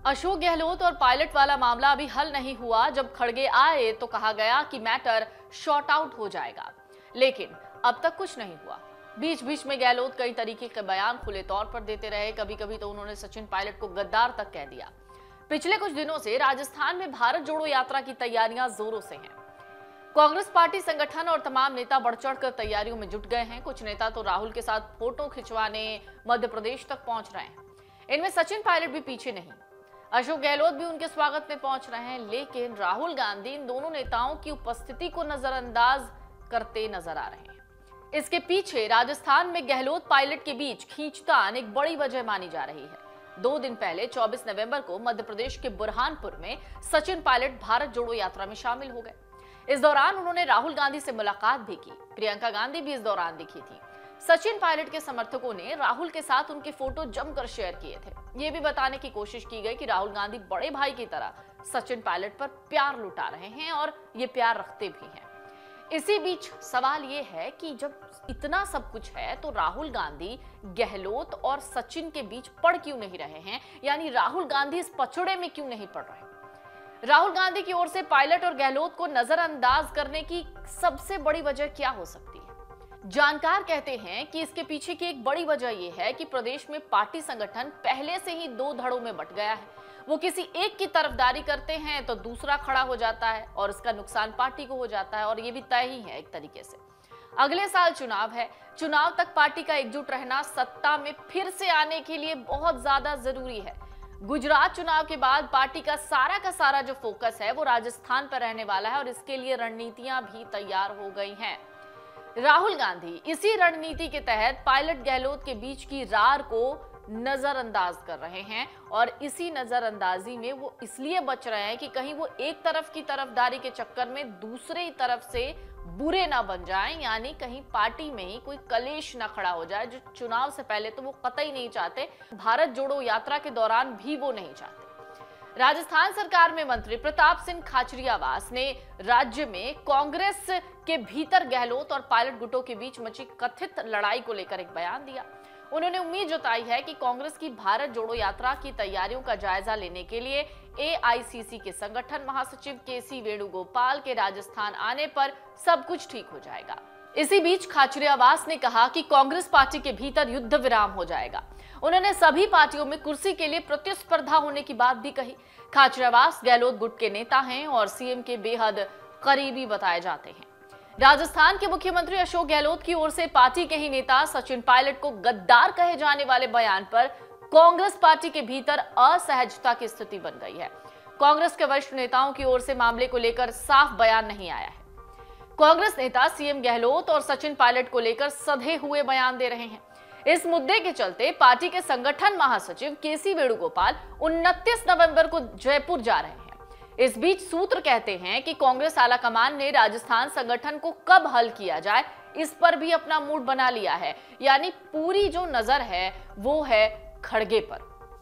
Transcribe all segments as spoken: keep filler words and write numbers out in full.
अशोक गहलोत और पायलट वाला मामला अभी हल नहीं हुआ। जब खड़गे आए तो कहा गया कि मैटर शॉर्ट आउट हो जाएगा, लेकिन अब तक कुछ नहीं हुआ। बीच बीच में गहलोत कई तरीके के बयान खुले तौर पर देते रहे। कभी कभी तो उन्होंने सचिन पायलट को गद्दार तक कह दिया। पिछले कुछ दिनों से राजस्थान में भारत जोड़ो यात्रा की तैयारियां जोरों से हैं। कांग्रेस पार्टी संगठन और तमाम नेता बढ़ चढ़कर तैयारियों में जुट गए हैं। कुछ नेता तो राहुल के साथ फोटो खिंचवाने मध्य प्रदेश तक पहुंच रहे हैं। इनमें सचिन पायलट भी पीछे नहीं। अशोक गहलोत भी उनके स्वागत में पहुंच रहे हैं, लेकिन राहुल गांधी इन दोनों नेताओं की उपस्थिति को नजरअंदाज करते नजर आ रहे हैं। इसके पीछे राजस्थान में गहलोत पायलट के बीच खींचतान एक बड़ी वजह मानी जा रही है। दो दिन पहले चौबीस नवंबर को मध्य प्रदेश के बुरहानपुर में सचिन पायलट भारत जोड़ो यात्रा में शामिल हो गए। इस दौरान उन्होंने राहुल गांधी से मुलाकात भी की। प्रियंका गांधी भी इस दौरान दिखी थी। सचिन पायलट के समर्थकों ने राहुल के साथ उनके फोटो जमकर शेयर किए थे। ये भी बताने की कोशिश की गई कि राहुल गांधी बड़े भाई की तरह सचिन पायलट पर प्यार लुटा रहे हैं और ये प्यार रखते भी हैं। इसी बीच सवाल ये है कि जब इतना सब कुछ है तो राहुल गांधी गहलोत और सचिन के बीच पड़ क्यों नहीं रहे हैं, यानी राहुल गांधी इस पछड़े में क्यों नहीं पड़ रहे। राहुल गांधी की ओर से पायलट और गहलोत को नजरअंदाज करने की सबसे बड़ी वजह क्या हो सकती है? जानकार कहते हैं कि इसके पीछे की एक बड़ी वजह यह है कि प्रदेश में पार्टी संगठन पहले से ही दो धड़ों में बंट गया है। वो किसी एक की तरफदारी करते हैं तो दूसरा खड़ा हो जाता है और इसका नुकसान पार्टी को हो जाता है। और ये भी तय ही है एक तरीके से। अगले साल चुनाव है। चुनाव तक पार्टी का एकजुट रहना सत्ता में फिर से आने के लिए बहुत ज्यादा जरूरी है। गुजरात चुनाव के बाद पार्टी का सारा का सारा जो फोकस है वो राजस्थान पर रहने वाला है और इसके लिए रणनीतियां भी तैयार हो गई हैं। राहुल गांधी इसी रणनीति के तहत पायलट गहलोत के बीच की रार को नजरअंदाज कर रहे हैं और इसी नजरअंदाजी में वो इसलिए बच रहे हैं कि कहीं वो एक तरफ की तरफदारी के चक्कर में दूसरी तरफ से बुरे ना बन जाएं, यानी कहीं पार्टी में ही कोई कलेश ना खड़ा हो जाए, जो चुनाव से पहले तो वो कतई नहीं चाहते। भारत जोड़ो यात्रा के दौरान भी वो नहीं चाहते। राजस्थान सरकार में मंत्री प्रताप सिंह खाचरियावास ने राज्य में कांग्रेस के भीतर गहलोत और पायलट गुटों के बीच मची कथित लड़ाई को लेकर एक बयान दिया। उन्होंने उम्मीद जताई है कि कांग्रेस की भारत जोड़ो यात्रा की तैयारियों का जायजा लेने के लिए ए आई सी सी के संगठन महासचिव के सी वेणुगोपाल के राजस्थान आने पर सब कुछ ठीक हो जाएगा। इसी बीच खाचरियावास ने कहा कि कांग्रेस पार्टी के भीतर युद्ध विराम हो जाएगा। उन्होंने सभी पार्टियों में कुर्सी के लिए प्रतिस्पर्धा होने की बात भी कही। खाचरियावास गहलोत गुट के नेता हैं और सी एम के बेहद करीबी बताए जाते हैं। राजस्थान के मुख्यमंत्री अशोक गहलोत की ओर से पार्टी के ही नेता सचिन पायलट को गद्दार कहे जाने वाले बयान पर कांग्रेस पार्टी के भीतर असहजता की स्थिति बन गई है। कांग्रेस के वरिष्ठ नेताओं की ओर से मामले को लेकर साफ बयान नहीं आया है। कांग्रेस नेता सी एम गहलोत और सचिन पायलट को लेकर सधे हुए बयान दे रहे हैं। इस मुद्दे के चलते पार्टी के संगठन महासचिव के सी वेणुगोपाल उनतीस नवंबर को जयपुर जा रहे हैं। इस बीच सूत्र कहते हैं कि कांग्रेस आलाकमान ने राजस्थान संगठन को कब हल किया जाए इस पर भी अपना मूड बना लिया है, यानी पूरी जो नजर है वो है खड़गे पर।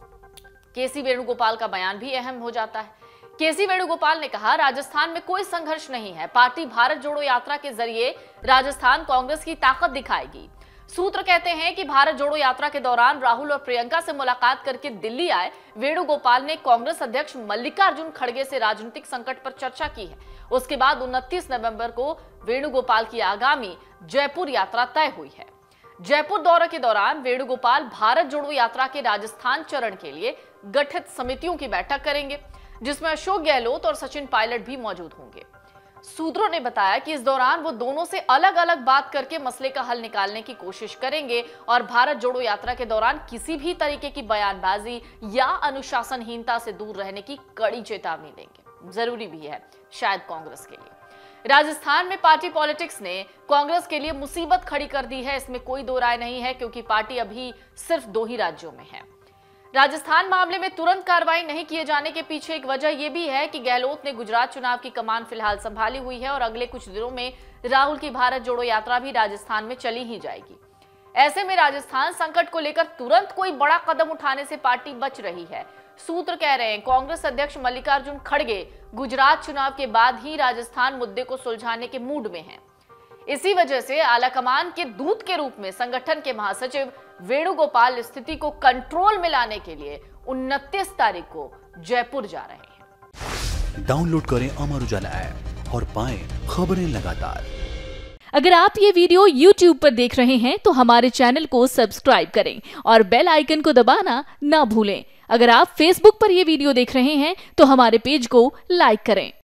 के सी वेणुगोपाल का बयान भी अहम हो जाता है। के सी वेणुगोपाल ने कहा, राजस्थान में कोई संघर्ष नहीं है। पार्टी भारत जोड़ो यात्रा के जरिए राजस्थान कांग्रेस की ताकत दिखाएगी। सूत्र कहते हैं कि भारत जोड़ो यात्रा के दौरान राहुल और प्रियंका से मुलाकात करके दिल्ली आए वेणुगोपाल ने कांग्रेस अध्यक्ष मल्लिकार्जुन खड़गे से राजनीतिक संकट पर चर्चा की है। उसके बाद उनतीस नवंबर को वेणुगोपाल की आगामी जयपुर यात्रा तय हुई है। जयपुर दौरे के दौरान वेणुगोपाल भारत जोड़ो यात्रा के राजस्थान चरण के लिए गठित समितियों की बैठक करेंगे, जिसमें अशोक गहलोत और सचिन पायलट भी मौजूद होंगे। सूत्रों ने बताया कि इस दौरान वो दोनों से अलग अलग बात करके मसले का हल निकालने की कोशिश करेंगे और भारत जोड़ो यात्रा के दौरान किसी भी तरीके की बयानबाजी या अनुशासनहीनता से दूर रहने की कड़ी चेतावनी देंगे। जरूरी भी है शायद कांग्रेस के लिए। राजस्थान में पार्टी पॉलिटिक्स ने कांग्रेस के लिए मुसीबत खड़ी कर दी है, इसमें कोई दो राय नहीं है, क्योंकि पार्टी अभी सिर्फ दो ही राज्यों में है। राजस्थान मामले में तुरंत कार्रवाई नहीं किए जाने के पीछे एक वजह यह भी है कि गहलोत ने गुजरात चुनाव की कमान फिलहाल संभाली हुई है और अगले कुछ दिनों में राहुल की भारत जोड़ो यात्रा भी राजस्थान में चली ही जाएगी। ऐसे में राजस्थान संकट को लेकर तुरंत कोई बड़ा कदम उठाने से पार्टी बच रही है। सूत्र कह रहे हैं कांग्रेस अध्यक्ष मल्लिकार्जुन खड़गे गुजरात चुनाव के बाद ही राजस्थान मुद्दे को सुलझाने के मूड में हैं। इसी वजह से आलाकमान के दूत के रूप में संगठन के महासचिव वेणुगोपाल स्थिति को कंट्रोल में लाने के लिए उनतीस तारीख को जयपुर जा रहे हैं। डाउनलोड करें अमर उजाला ऐप और पाएं खबरें लगातार। अगर आप ये वीडियो यूट्यूब पर देख रहे हैं तो हमारे चैनल को सब्सक्राइब करें और बेल आइकन को दबाना ना भूलें। अगर आप फेसबुक पर यह वीडियो देख रहे हैं तो हमारे पेज को लाइक करें।